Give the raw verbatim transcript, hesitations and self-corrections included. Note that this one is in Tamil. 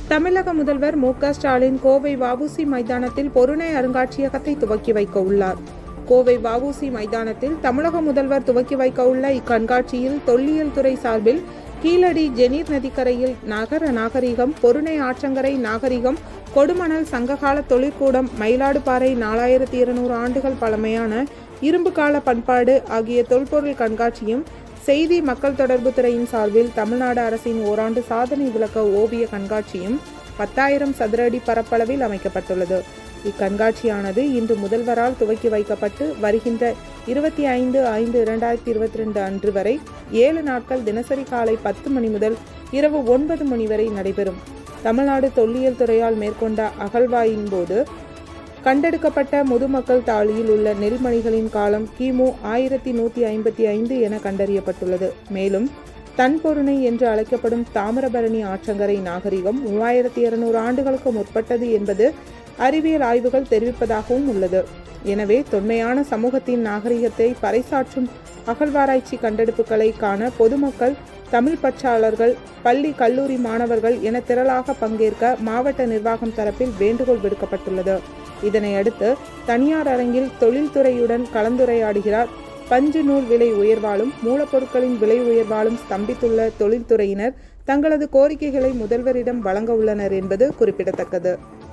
தமிழக முதல்வர் மு க ஸ்டாலின் கோவை வ.உ.சி மைதானத்தில் பொருணை அருங்காட்சியகத்தை துவக்கி வைக்க உள்ளார். கோவை வ.உ.சி மைதானத்தில் தமிழக முதல்வர் துவக்கி வைக்க உள்ள இக்கண்காட்சியில் தொல்லியல் துறை சார்பில் கீழடி ஜெனீர் நதிக்கரையில் நகர நாகரிகம், பொருணை ஆற்றங்கரை நாகரிகம், கொடுமணல் சங்ககால தொழிற்கூடம், மயிலாடுபாறை நாலாயிரத்தி இருநூறு ஆண்டுகள் பழமையான இரும்பு கால பண்பாடு ஆகிய தொல்பொருள் கண்காட்சியும், செய்தி மக்கள் தொடர்பு துறையின் சார்பில் தமிழ்நாடு அரசின் ஓராண்டு சாதனை விளக்க ஓவிய கண்காட்சியும் பத்தாயிரம் சதுர அடி பரப்பளவில் அமைக்கப்பட்டுள்ளது. இக்கண்காட்சியானது இன்று முதல்வரால் துவக்கி வைக்கப்பட்டு வருகின்ற இருபத்தி ஐந்து ஐந்து இரண்டாயிரத்தி இருபத்தி ரெண்டு அன்று வரை ஏழு நாட்கள் தினசரி காலை பத்து மணி முதல் இரவு ஒன்பது மணி வரை நடைபெறும். தமிழ்நாடு தொல்லியல் துறையால் மேற்கொண்ட அகழ்வாயின் போது கண்டெடுக்கப்பட்ட முதுமக்கள் தாழியில் உள்ள நெல்மணிகளின் காலம் கிமு ஆயிரத்தி நூற்றி ஐம்பத்தி ஐந்து என கண்டறியப்பட்டுள்ளது. மேலும் தன்பொருணை என்று அழைக்கப்படும் தாமிரபரணி ஆற்றங்கரை நாகரிகம் மூவாயிரத்தி இருநூறு ஆண்டுகளுக்கு முற்பட்டது என்பது அறிவியல் ஆய்வுகள் தெரிவிப்பதாகவும் உள்ளது. எனவே தொன்மையான சமூகத்தின் நாகரிகத்தை பறைசாற்றும் அகழ்வாராய்ச்சி கண்டெடுப்புகளை காண பொதுமக்கள், தமிழ் பற்றாளர்கள், பள்ளி கல்லூரி மாணவர்கள் என திரளாக பங்கேற்க மாவட்ட நிர்வாகம் தரப்பில் வேண்டுகோள் விடுக்கப்பட்டுள்ளது. இதனையடுத்து தனியார் அரங்கில் தொழில்துறையுடன் கலந்துரையாடுகிறார். பஞ்சு நூல் விலை உயர்வாலும் மூலப்பொருட்களின் விலை உயர்வாலும் ஸ்தம்பித்துள்ள தொழில்துறையினர் தங்களது கோரிக்கைகளை முதல்வரிடம் வழங்க உள்ளனர் என்பது குறிப்பிடத்தக்கது.